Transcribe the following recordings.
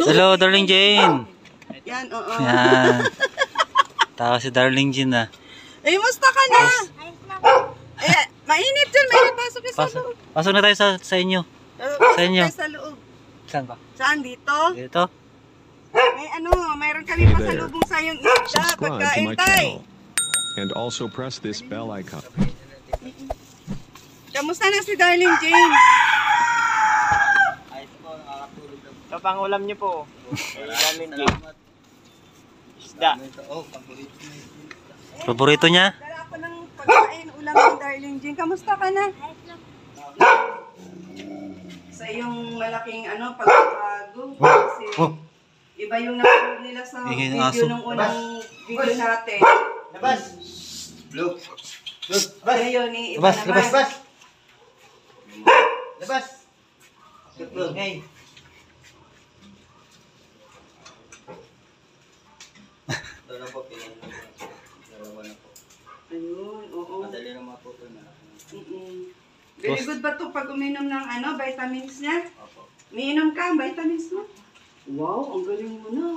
Hello, Darling Jane. Yan, oo. Yan. Tawa si Darling Jane na. Eh, musta ka na? Eh, mainit dyan. Mainit. Pasok ka sa loob. Pasok na tayo sa inyo. Pasok Sa inyo. tayo sa loob. Saan ba? Saan? Dito? Dito? May mayroon kami pasalubong sa yung isda. Subscribe to Pagkain my tayo. channel and also press this bell icon. Kamusta na si Darling Jane? Ito pang ulam niyo po. Salamat. Isda. Paborito niya? Dala ako ng pagkain, ulam ni Darling Jane. Kamusta ka na? Sa iyong malaking pagbabago. Kasi iba yung napanood nila sa video nung unang video natin. Labas. Blue. Ngayon, iba naman. Labas. Labas. Hey. Ayun, oo. Madali na maputo na. Very good ba ito pag uminom ng vitamins niya? Opo. Umiinom ka ang vitamins mo? Wow, ang galing mo na.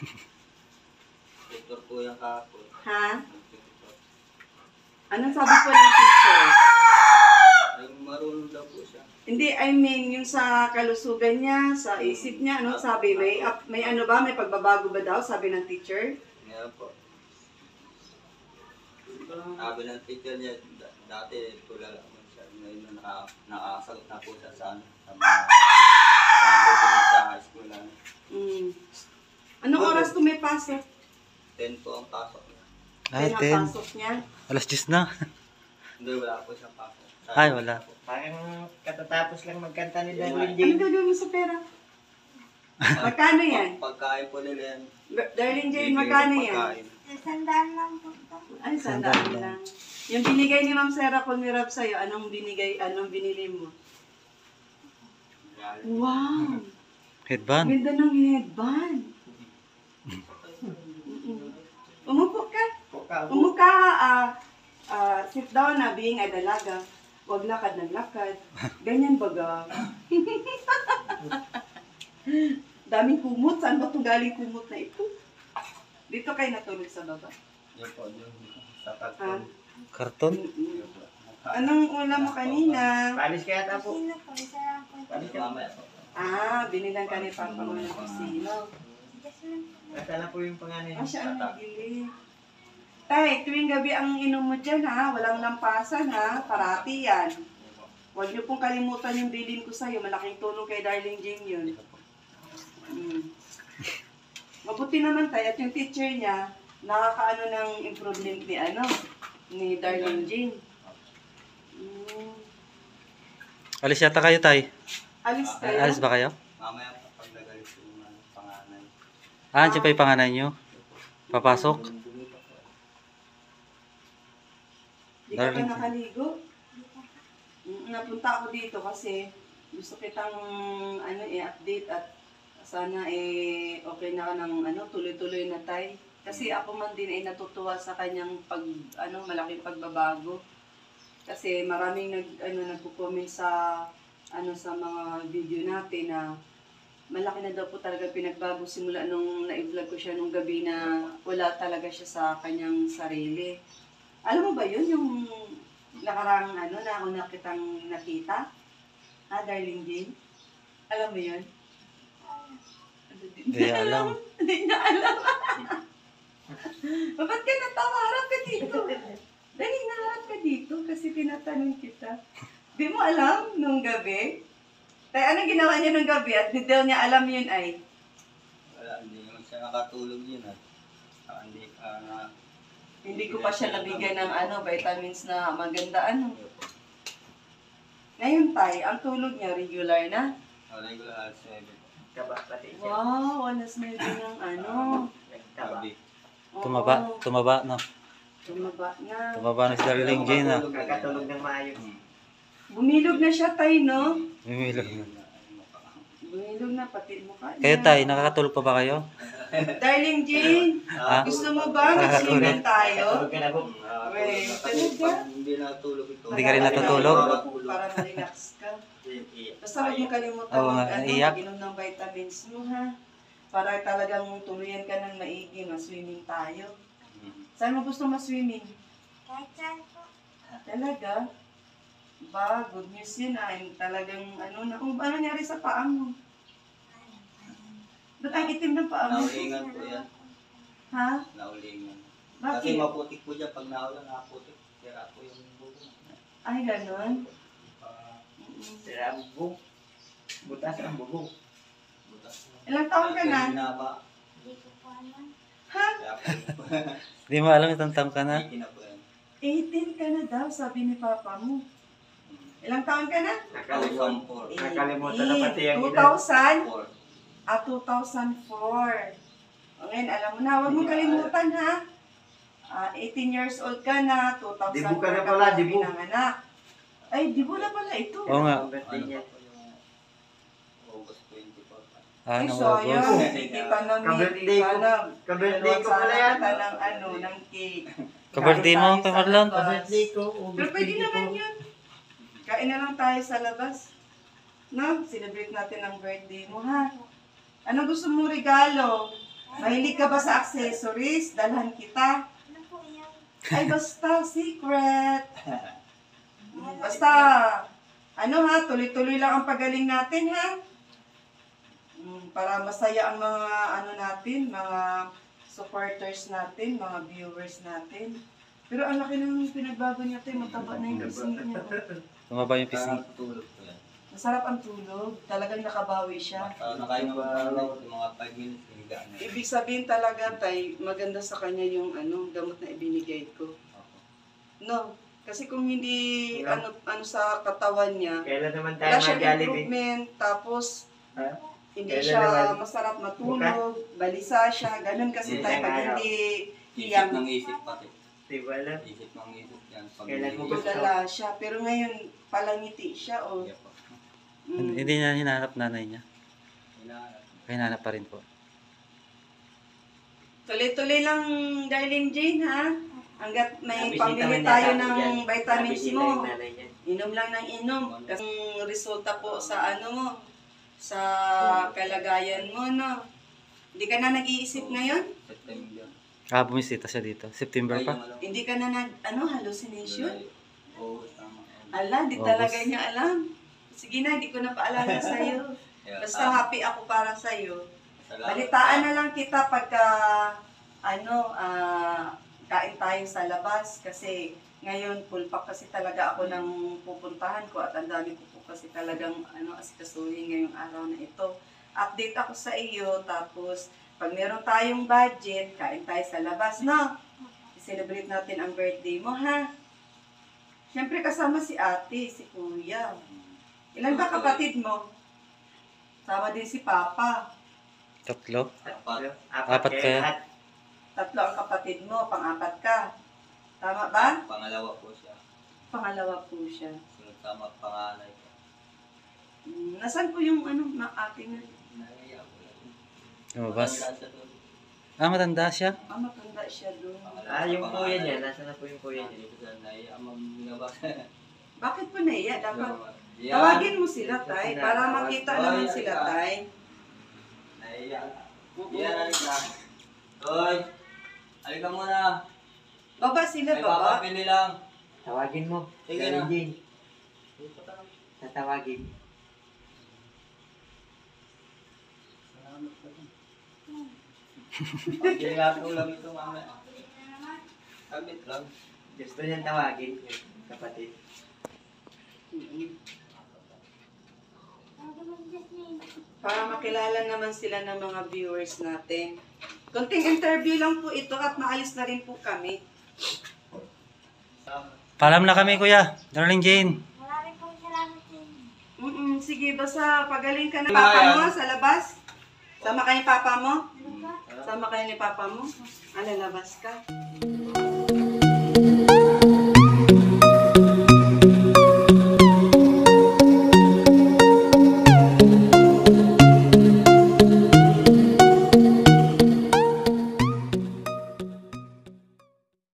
Doktor po yung kahapon. Ha? Anong sabi po ng teacher? Ay, marunong daw po siya. Hindi, I mean, yung sa kalusugan niya, sa isip niya, anong sabi? May may pagbabago ba daw, sabi ng teacher? Ngayon po. Sabi ng teacher niya, dati tulala mo siya. Ngayon nakasagot na po siya sa mga sa school lang. Anong oras pumipasok? 10 po ang pasok niya. Ay, 10. Pinapasok niya? Alas 10 na. Hindi, wala po siyang pasok. Ay, wala. Parang katatapos lang magkanta ni Darling Ano gagawin mo sa pera? Magkano yan? Pagkain po nila yan. Darling Jane, magkano yan? Pagkain. Sandaan lang po. Ay, sandaan lang. Yung binigay ni Ma'am Sarah Conmirab sa'yo, anong binili mo? Wow! Headband. Ganda ng headband. Umupo ka. Umupo ka, sit down na, being a dalaga. Huwag lakad ng lakad. Ganyan baga. Daming kumot. Saan ba itong galing kumot na ito? Dito kayo natulog sa baba. Yun po, yun. Sa karton. Karton? Anong ulam mo kanina? Palis kaya ta po. Sino po? Isa lang po. Palis ka mamaya po. Binilan ka ni Papa mo ng kusino. Nasa na po yung pangalan niya. Siya ang nagili. Tay, tuwing gabi ang inom mo dyan ha. Walang lampasan ha. Parati yan. Huwag niyo pong kalimutan yung bilin ko sa'yo. Malaking tulong kay Darling Jane yun. Mabuti naman tayo. At yung teacher niya, nakakaano ng improvement ni Darling Jane. Alis yata kayo, Tay. Alis kayo? Alis ba kayo? Mamaya paglagay ko yung pangalan. Andiyan pa yung panganay nyo? Papasok? Di ka pa nakaligo? Napunta ako dito kasi gusto kitang i-update at sana okay na ka ng tuloy-tuloy na tay. Kasi ako man din ay natutuwa sa kanyang malaking pagbabago. Kasi maraming nagko-comment sa sa mga video natin na malaki na daw po talaga pinagbago simula nung na-vlog ko siya nung gabi na wala talaga siya sa kanyang sarili. Alam mo ba yun, yung nakarang na una kitang nakita? Darling Jane? Alam mo yun? Hindi alam. Hindi niya alam. Ba't ka natawa? Harap ka dito. Dali, naharap ka dito kasi tinatanong kita. Di mo alam nung gabi? Tayo, anong ginawa niya nung gabi at hindi daw niya alam yun ay? Wala, hindi naman siya nakatulog yun Hindi ko pa siya nabigyan ng vitamins na maganda Ngayon tay, ang tulog niya regular na? Regular 7. Kaba pati siya. Wow, alas 9 ng Gabi. Oo, Tumaba na. Tumaba na. Tumaba na si Darling Jane na. Kakatulog ng maayos. Bumilog na siya tay, no? Mimilog na. Bumilog na, pati mukha niya. Kayo, Tay, nakakatulog pa ba kayo? Darling Jane, gusto mo ba mag-swimming tayo? Tulog ka na po. Wait, talaga? Hindi natulog ito. Hindi ka rin natutulog? Para ma-relax ka. Basta huwag mo kalimutan Oo nga, iyak. mag-inom ng vitamins mo, ha? para talagang tuluyan ka ng maigi, ma-swimming tayo. Mm. Saan mo gusto ma-swimming? Kahit saan po. Talaga? Ba, good news yun ay talagang ano nangyari sa paa mo? Ba't ang itim ng paa mo? Naulingan po yan. Ha? Naulingan. Kasi Bakit? maputik po dyan. Pag naulan, nakaputik. Sira po yung buko. Ay, ganon. Sira ang bubong. Butas ang bubong. Butas. Ilang taon ka na? Hinaba. Hindi ko po alam. Ha? Kaya po. Hindi mo alam itong taong ka na? Hindi na po yan. 18 ka na daw, sabi ni papa mo. Ilang taon ka na? Nakalimutan. 2004. Nakalimutan na pati ang 2000? 2004. O ngayon, alam mo na, huwag mong kalimutan ha. 18 years old ka na, 2004 Dibu ka na ka pala, pala dibu. pinanganak. Ay, dibu na pala ito. Oo nga. Ang birthday niya. Ano po yung August 24. Ay, Anong sayang. August? Hindi ka na Ka-birthday ko. Ka-birthday ko pala yan. Ka ng cake. Ka-birthday mo, Kain tayo Kuya sa Marlon? labas. Ka-birthday ko. Pero pwede naman yun. Kain na lang tayo sa labas. No? Celebrate natin ang birthday mo, ha? Ano gusto mong regalo? Mahilig ka ba sa accessories? Dalhan kita. Ano po yan? Ay, basta, secret. Basta, ano ha, tuloy-tuloy lang ang pagaling natin, ha? Para masaya ang mga, ano natin, mga supporters natin, mga viewers natin. Pero ang laki ng pinagbago niya, tayo, mataba na yung pisngi niya. Tumaba yung pisngi. Parang tutulog po yan. Masarap ang tulog. Talagang nakabawi siya. Nakain mo pa yung mga 5 minutes. Higa na. Ibig sabihin talaga, tay, maganda sa kanya yung gamot na ibinigay ko. No? Kasi kung hindi ano sa katawan niya, Kailan naman tayo wala siyang mag-Jollibee? improvement, tapos Ha? hindi Kailan siya naman? masarap matulog, balisa siya, ganun kasi tayo pag hindi Isip hiyang, ng isip pati. Di ba alam? Isip ng isip yan. Pag Kailan mo gusto? tulala siya. Pero ngayon, palangiti siya, o. Yeah, po. Hindi niya hinahanap nanay niya. Hinahanap. Hinahanap pa rin po. Tuloy-tuloy lang, darling Jane, ha? Hanggat may Nabisita pamili man tayo yata ako dyan. ng vitamins Nabisita mo. yung nanay niya. Inom lang ng inom. Kasi ang resulta po sa mo, sa kalagayan mo, no? Hindi ka na nag-iisip ngayon? September. Bumisita siya dito. September pa. Hindi ka na hallucination? Oo, tama. Ala, di August. talaga niya alam. Sige na, hindi ko na paalala sa'yo. Kaya, Basta happy ako para sa'yo. salamat. Balitaan na lang kita pagka, kain tayo sa labas. Kasi ngayon, full pack kasi talaga ako ng pupuntahan ko at ang dami ko po kasi talagang asikasuhin ngayong araw na ito. Update ako sa iyo, tapos pag meron tayong budget, kain tayo sa labas, no? I-celebrate natin ang birthday mo, ha? Siyempre kasama si ate, si kuya. Ilan ba kapatid mo? Sama din si papa. Tatlo. Apat. Apat kayo? lahat. 3 ang kapatid mo, pang-4 ka. Tama ba? Pangalawa po siya. Pangalawa po siya. Sunod tama panganay ko. Nasaan po yung ate na? Naiya ko lang. Lumabas. Matanda siya doon. Matanda siya. Matanda siya doon. Yung kuya niya. Nasaan na po yung kuya niya? Dito siya naiya. Maglabas. Bakit po naiya? Dapat Yan. tawagin mo sila, tay, para makita naman sila, tay. Naiya. Yan, halika. Toy, halika muna. Baba sila, May baba. papapili lang. Tawagin mo. Sige Daddy na. Jane. Tatawagin. Pagkiligato lang ito, mama. Sabit lang. Gusto niyang tawagin. Kapatid. Para makilala naman sila ng mga viewers natin. Konting interview lang po ito at maayos na rin po kami. Paalam na kami, Kuya. Darling Jane. Maraming pong salamat sa inyo. Sige, basta pagaling ka na papa mo sa labas. Sama kayo ni papa mo? Ano ba? Sama kayo ni papa mo? Lalabas ka.